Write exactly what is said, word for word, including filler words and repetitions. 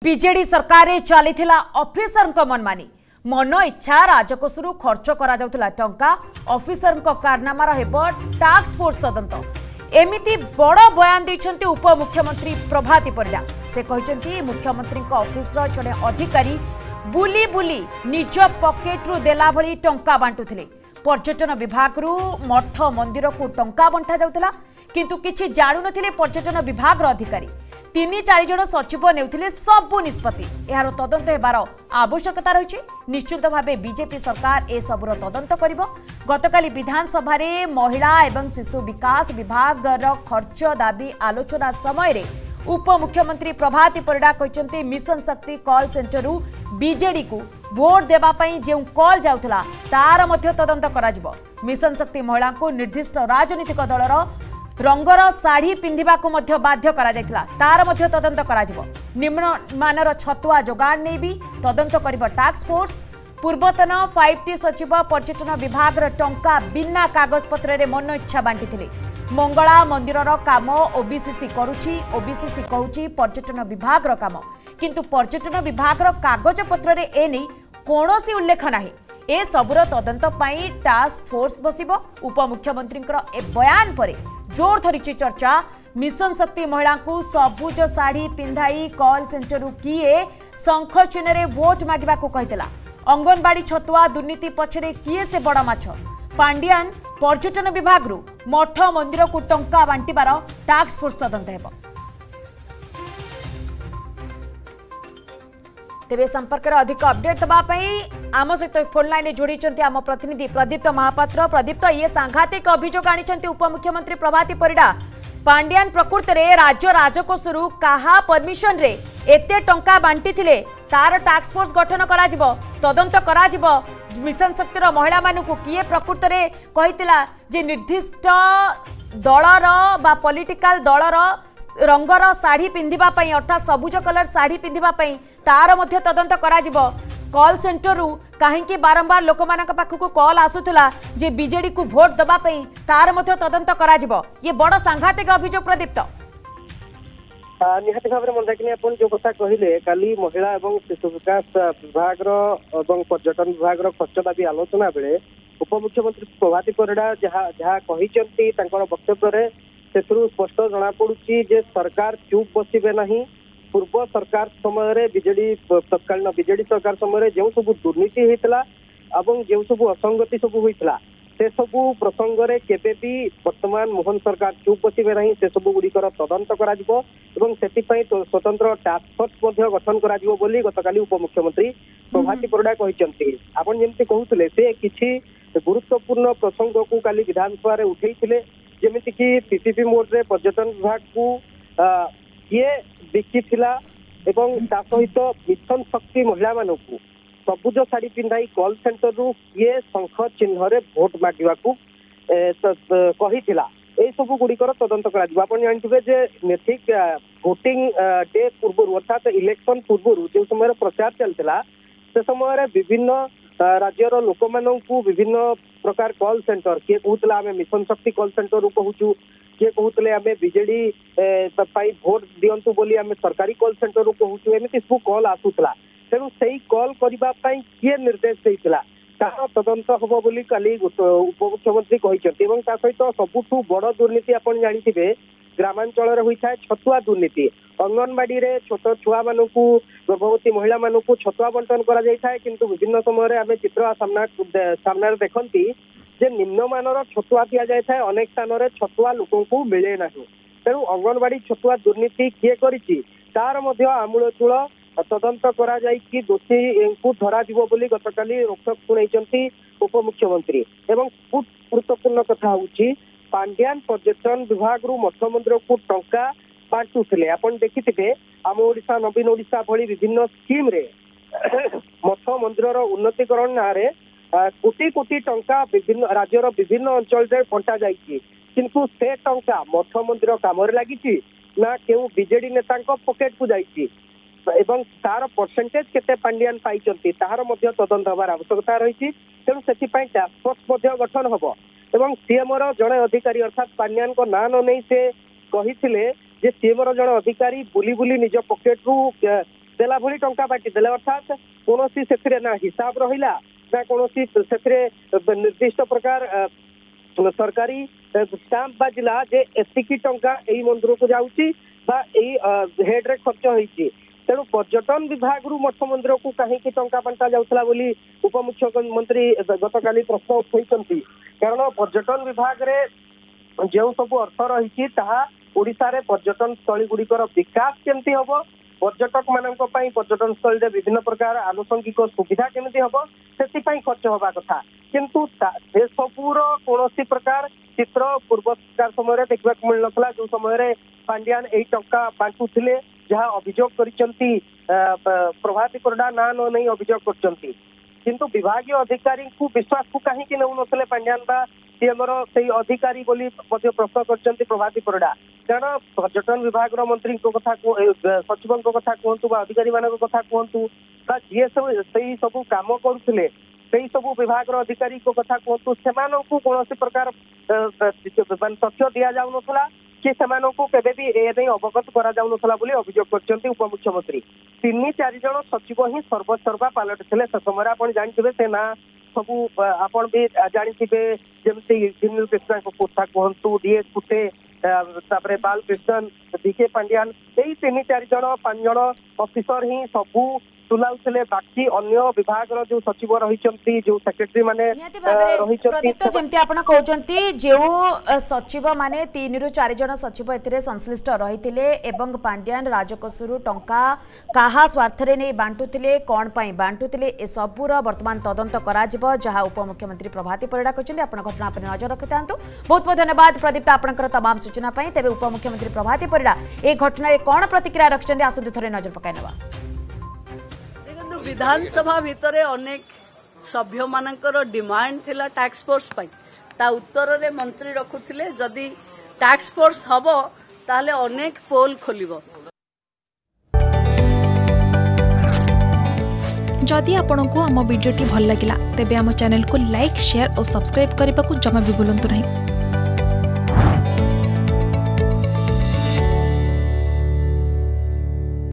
BJD सरकार चली officer मनमानी मन इच्छा राजकोषु खर्च करा जाउथला टंका ऑफिसर कारनामार हेब टास्क फोर्स तदंत एमिति बड़ बयान देइछन्ति उपमुख्यमंत्री प्रभाती परिडा। से कहते मुख्यमंत्री ऑफिस जड़े अधिकारी बुली बुली निज पकेट रु देला भली टंका बांटुथिले। पर्यटन विभाग रु मठ मंदिर को टंका बंटा जाउथला किंतु किछि जाणु नथिले पर्यटन विभाग रो अधिकारी तीन चार जन सचिव नेउथिले सबु निष्पत्ति यार तदंत हेबार आवश्यकता रही। निश्चित भावे बीजेपी सरकार ए सबुर तदंत करिवो। गतकाली विधानसभा रे महिला एवं शिशु विकास विभाग रो खर्च दाबी आलोचना समय रे उपमुख्यमंत्री प्रभाती परिडा कहते mission Shakti call centre BJD को भोट देवा पई जे कॉल जाउथला तार मध्य तदंत कराजिवो। मिशन शक्ति महिला को निर्दिष्ट राजनीतिक दलर रंगर शाढ़ी पिंधिबा को मध्य बाध्य करा जायतिला तार मध्य तदंत कराजिवो। निम्न मानर छतुआ जोगाड़ नै भी तदंत करिवो टास्क फोर्स। पूर्वतन फाइव टी सचिव पर्यटन विभाग टंका बिना कागज पत्र रे मन इच्छा बांटिथिले। मंगला मंदिर काम ओबीसीसी करुछि ओबीसीसी कहूछि पर्यटन विभाग काम किंतु पर्यटन विभाग कागज पत्र रे ए नै कोनोसी उल्लेख नाही। ए सबुर तदंत पाई टास्क फोर्स बसिबो। उपमुख्यमंत्री ए बयान परे जोर धरिछि चर्चा। मिशन शक्ति महिला को सबुज साड़ी पिंधाई कॉल सेंटर किए शंख चिन्ह वोट मागिबा को कहितला। अंगनबाड़ी छतुआ दुर्नीति पछरे किए से बड़ माछ। पांडियान पर्यटन विभाग रु मठ मंदिर को टंका बांटिबार टास्क फोर्स तदंत हेबो। तेबे संपर्क में अधिक अपडेट दवाई आम सहित फोन लाइन जोड़ी आम प्रतिनिधि प्रदीप्त महापात्र। प्रदीप्त ये सांघातिक अभियोग आनी उपमुख्यमंत्री प्रभाती परिडा पांडियान प्रकृत में राज्य राजकोषु कहा परमिशन रे एते टंका बांटी थिले तार टास्क फोर्स गठन करा जिवो तदंत करा जिवो। मिशन शक्तिर महिला मानू किए प्रकृत में कहितला जे निर्दिष्ट दलर बा पॉलिटिकल दलर रंगर साड़ी पिंधिबा पई अर्थात सबुज कलर साड़ी पिंधिबा पई तार मध्य तदंत करा जिवो। कॉल सेंटर रु काहेकि बारंबार लोक मानक पाखकु कॉल आसुथला जे बीजेडी को भोट दबा पई तार मध्य तदंत करा जिवो। ये बड़ सांघातिक अभियोग प्रदीप्त। निहाती भाव में मंदाकिनी अपन जो कथा कहले काली महिला एवं शिशु विकास विभाग एवं पर्यटन विभाग खर्च दाबी आलोचना बेले उपमुख्यमंत्री प्रभाती परिडा जहाँ जहाँ कहिसेंती तांकर वक्तव्य स्पष्ट जना पड़ुची जे सरकार चुप बसबे नहीं। पूर्व सरकार समय बीजेडी तत्कालीन बीजेडी सरकार समय जो सब दुर्नीति होता और जो सब असंगति सब होता से सबू प्रसंग में केबे भी वर्तमान मोहन सरकार चुप बसबे नहीं। से सब गुड़िकर तदंत करा जिवो एवं सेतिपई स्वतंत्र टास्क फोर्स गठन करा जिवो बोली गतकाली उपमुख्यमंत्री प्रभाती परिडा कहिसेंती। आपण जेमति कहउतले से किछि गुरुत्वपूर्ण प्रसंग को काली विधानसभा रे उठैथिले जेमिति कि पीपीपी मोड रे पर्यटन विभाग को किए बिकी थिला एवं ता सहित मिशन शक्ति महिला मानकू सबुज साड़ी पिंधाई कॉल सेंटर रु किए शंख चिन्ह रे भोट मागिबा को कहिथिला। ए सब गुड़िकर तदंत करा जिवो। आपण जानथिबे जे ठीक वोटिंग डे पूर्व अर्थात इलेक्शन पूर्व जो समय प्रचार चलता से समय विभिन्न राज्यर लोक मानू विभिन्न प्रकार कॉल सेंटर किए कहूला आम मिशन शक्ति कॉल सेंटर कहूँ किए कहते आम बीजेडी भोट दिंतु बोली आम सरकारी कॉल सेंटर कहूँ एमती सब कॉल आसूला। तेणु से कॉल करने किए निर्देश देता तार तदंत हम बोली काली उपमुख्यमंत्री कहते सहित सबुठू बड़ दुर्नीति आपन जानिथिबे ग्रामांचल होता है छतुआ दुर्नीति। अंगनबाड़ी रे छोट छुआ मानू गर्भवती महिला मानू छतुआ बंटन करा जायता है किंतु विभिन्न समय आम चित्र सामना सामने देखती जे निम्नमानर छतुआ दि जाए अनेक स्थान में छतुआ लोक को मिले ना। तेणु अंगनबाड़ी छतुआ दुर्नीति किए करिछि तार मध्य आमूलचूल तदंत करा जायकि दोषी को धरा जीवो बोली गतकाली रोकठोक सुनाइछन्ती उपमुख्यमंत्री। एवं गुरुत्वपूर्ण कथा होछि पांडियान पर्यटन विभाग रु मठ मंदिर को टंका बांटुथिले। आपण देखिथिबे आम ओडिशा नवीन ओडिशा भली विभिन्न स्कीम रे मठ मंदिर उन्नतीकरण ना रे कोटी कोटी टंका विभिन्न राज्यर विभिन्न अंचल रे बंटा जाइछि किंतु से टंका मठ मंदिर काम रे लागिछि ना केउ बीजेडी नेता पॉकेट को जाइछि एवं तार परसेंटेज केते पांडियान पाइचंती तार मध्य तदंत हबार आवश्यकता रही। तेणु से टास्क फोर्स मध्य गठन हम एवं सीएमर जड़े अधिकारी अर्थात पांडियान को ना न नहीं से कही जे सीएमर जड़े अधिकारी बुली बुली निज पॉकेट रु देला भली टंका बांटी देले अर्थात कौन से ना हिसाब रहा ना कौन से निर्दिष्ट प्रकार सरकारी स्टाम्प बाजिला जे एतिकी टंका एई मंदिर को जाउची बा एई हेड रे खर्च होईची तेणु पर्यटन विभाग रु मठ मंदिर को कहीं टंका बांटा जाउथला बोली उपमुख्यमंत्री गतकाली प्रश्न उठाइछंती कारण पर्यटन विभाग रे जो सब अर्थ रही ओडिशा रे पर्यटन स्थली गुड़िकर विकास केमती हम पर्यटक मान पर्यटन स्थली विभिन्न प्रकार आनुषंगिक सुविधा केमती हम से खर्च हवा कथा किंतु से सबूर कौन प्रकार चित्र पूर्व सरकार समय देखा मिल ना जो समय पांड्यान यही टंका बांटुले जहाँ अभियोग करिसेंती प्रभाती परिडा ना न नहीं अभियोग करछंती किंतु विभागीय अधिकारी को विश्वास को कहीं नौ नथिले पांड्यान बा सीएमर से अधिकारी बोली प्रश्न करछंती प्रभाती परिडा कारण पर्यटन विभाग मंत्री कथा सचिव कथा कहतु अधिकारी मान कथा कहतु जी से सब काम करुले से सब विभाग अधिकारी कथा कहतु से कौन प्रकार तथ्य दि जाऊनला कि केबे भी ए नहीं अवगत करा जाऊनला बोली अभियोग करछंती उपमुख्यमंत्री तीन चार जन सचिव ही सर्वसर्वा पालट थे से समय आप जानते से ना सबू आपण भी जानते जमती जिनिल कृष्णा कथा कहतु डीएस कुटे तापरे बालकृष्णन डीके पांड्यान यही तीन चार जन पांच जन ऑफिसर ही सबू तुलाउले बाकी अन्य विभाग जो सचिव रही जो सेक्रेटरी माने जमती आपण कहउचंती जो सचिव माने तीन रु चार जन सचिव एथिरे संश्लिष्ट रहिथिले एवं पांड्यान राजकोषरु टंका काहा स्वार्थ रे नै बांटुथिले कोन पई बांटुथिले ए सबुर वर्तमान तदंत कराजिबो जहा उपमुख्यमंत्री प्रभाती परिडा कहउचंती आपण घटना पर नजर रखितांतु बहुत बहुत धन्यवाद प्रदीप्त आपनकर तमाम सूचना पई तेबे उपमुख्यमंत्री प्रभाती परिडा ए घटना रे कोन प्रतिक्रिया रखचंती आसुदि थरे नजर पकाइनवा विधानसभा भितर अनेक सभ्य मानकर डिमांड थिला टैक्स फोर्स पई ता उत्तर रे मंत्री रखुथिले जदी टैक्स फोर्स हबो ताले अनेक पोल खोलिबो। जदि आपंक आम भिडी भल लगा तेब आम चैनल को लाइक शेयर और सब्सक्राइब करने को जमा भी भूलु नहीं।